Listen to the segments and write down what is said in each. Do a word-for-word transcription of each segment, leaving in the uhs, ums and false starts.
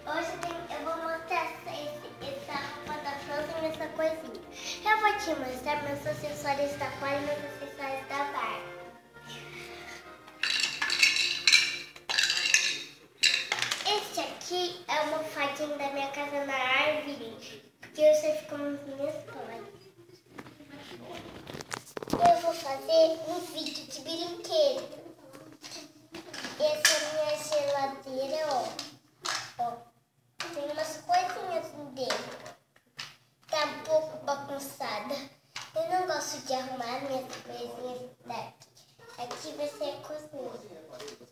Hoje tem, eu vou mostrar essa, esse, essa roupa da Frozen e essa coisinha. Eu vou te mostrar meus acessórios da Polly e meus acessórios da Barbie. Esse aqui é uma fadinha da minha casa na árvore, que eu sei como as minhas Polly. Eu vou fazer um vídeo de brinquedo. Essa é a minha geladeira, ó. ó. Tem umas coisinhas dentro. Tá um pouco bagunçada. Eu não gosto de arrumar minhas coisinhas daqui. Aqui vai ser a cozinha.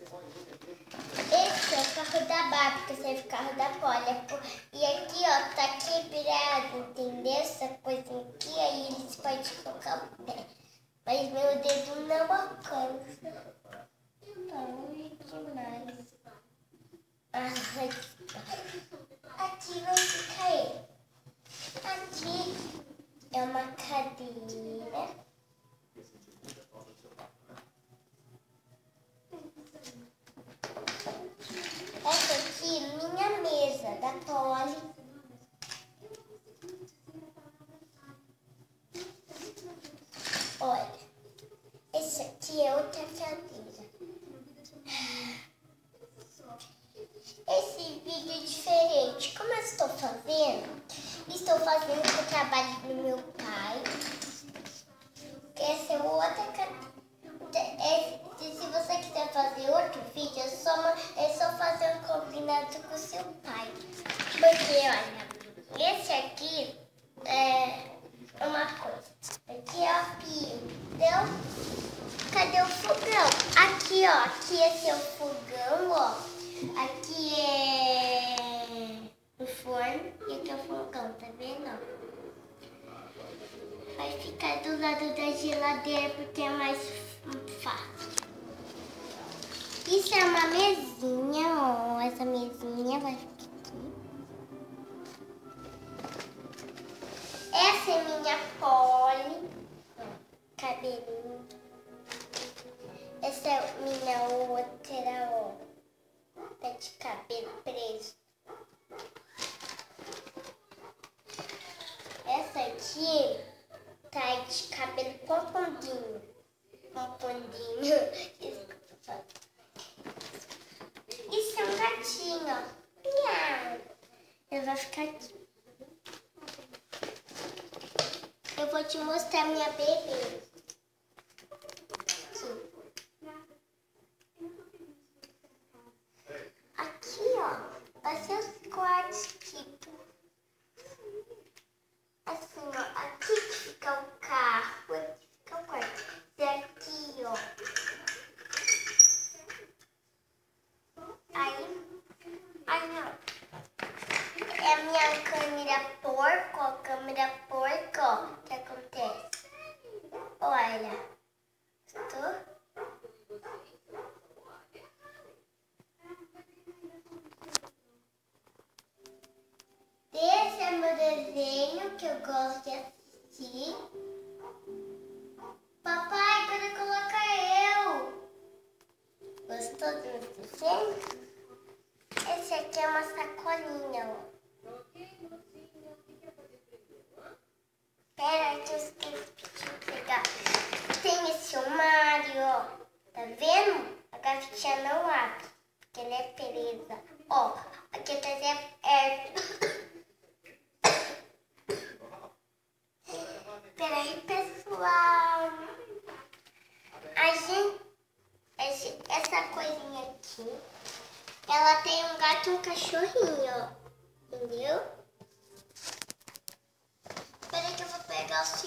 Esse é o carro da Barbie, que serve o carro da Polly. E aqui, ó, tá quebrado, entendeu? Essa coisinha aqui, aí eles podem colocar o pé. Mas meu dedo não alcança. Então, demais. Aqui vai ficar ele. Aqui é uma cadeira. Essa aqui é minha mesa da Polly. Olha, esse aqui é outra cadeira. Esse vídeo é diferente. Como eu estou fazendo? Estou fazendo o trabalho do meu pai. Essa é outra cadeira. Se você quiser fazer outro vídeo, é só, é só fazer um combinado com o seu pai. Porque, olha, esse aqui é uma coisa. Aqui é o pio. Então, cadê o fogão? Aqui, ó. Aqui esse é o fogão, ó. Aqui é o forno e aqui é o fogão, tá vendo? Vai ficar do lado da geladeira porque é mais fácil. Isso é uma mesinha, ó. Essa mesinha vai ficar aqui. Essa é minha Polly. Cabelinho. Essa é minha outra, ó. Tá de cabelo preso. Essa aqui tá de cabelo pompondinho. Pompondinho. Isso é um gatinho, ó. Miau. Ele vai ficar aqui. Eu vou te mostrar minha bebê. Aqui, ó, vai ser os quartos, tipo. Assim, ó, aqui que fica o carro, aqui fica o quarto. E aqui, ó. Aí, aí, ó. É a minha câmera porco, ó, câmera porco, ó. O que acontece? Olha, estou... Esse é meu desenho que eu gosto de assistir. Papai, pode colocar eu. Gostou do meu desenho? Esse aqui é uma sacolinha, ó. Pera aí que eu esqueci de pegar. Tem esse armário, ó. Tá vendo? A gavetinha não abre, porque ela é presa. Ó, aqui atrás é... Peraí, pessoal. A gente, esse, essa coisinha aqui, ela tem um gato e um cachorrinho, ó. Entendeu? Peraí que eu vou pegar o